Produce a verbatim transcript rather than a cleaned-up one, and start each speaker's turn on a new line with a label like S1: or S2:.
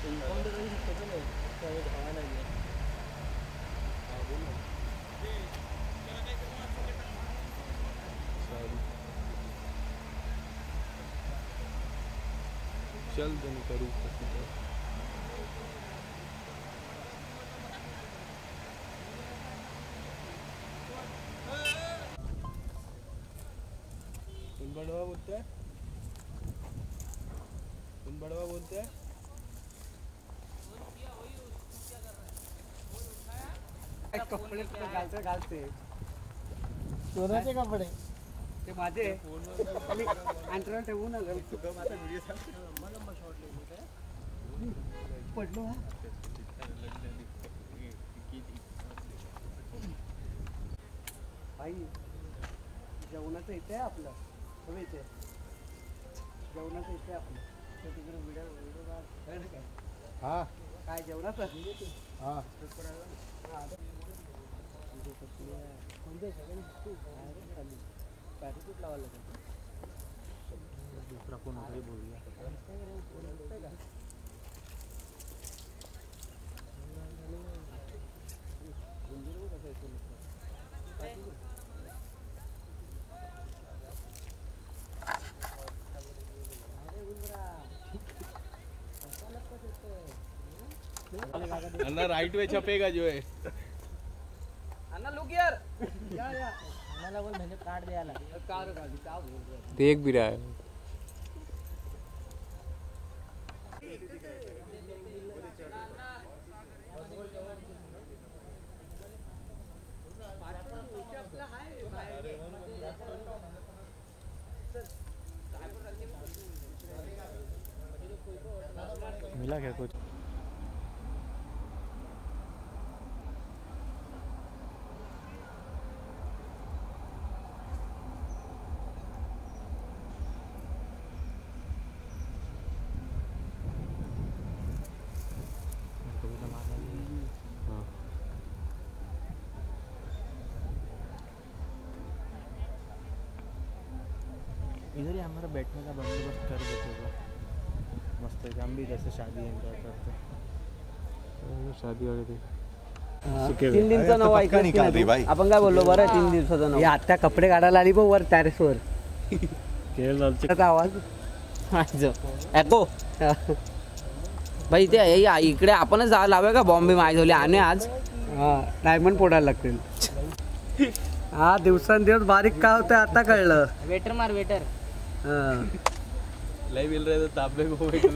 S1: चल देने करूँ तुम बड़वा बोलते हैं तुम बड़वा बोलते हैं
S2: कपडे घालते घालते
S3: सोन्याचे कपडे
S2: ते माझे अंतरावर ठेवून पडलो हा भाई जेवणाचं इथे आहे आपलं हवे इथे जेवणाचं इथे आपलं तिकडे व्हिडिओ व्हिडिओ काय
S3: हा
S2: काय जेवणाचं
S3: हा
S2: म्हणजे पॅराशूट लावायला लागेल
S3: दुसरा कोण होता बोलूया
S1: अन्ना राइट में छपेगा जो है
S2: अन्ना लुक यार या या अन्नाला बोल म्हणजे कार्ड द्यायला कार्ड गाडी का बोल रहा
S1: देख भी रहा है
S3: मिला क्या कुछ इधर ही हमारा बैठने का बंदोबस्त कर देते होगा मस्त है हम भी जैसे शादी एंजॉय करते
S1: शादी वाले थे
S2: तीन दिवसाचं नाव ऐका निकाल रे भाई आपण काय बोललो बरं तीन दिवसाचं नाव आता कपडे काढायला आली बघ वर टेरेसवर केळचा आवाज एको भाई ते इकडे आपणच जा लावूया का बॉम्बे मायझोली आणि आज हा डायमंड फोडायला लागतील हा दिवसांदिवस बारीक काय होतं आता कळलं वेटर मार वेटर
S1: लय मिल रहे थे ताप में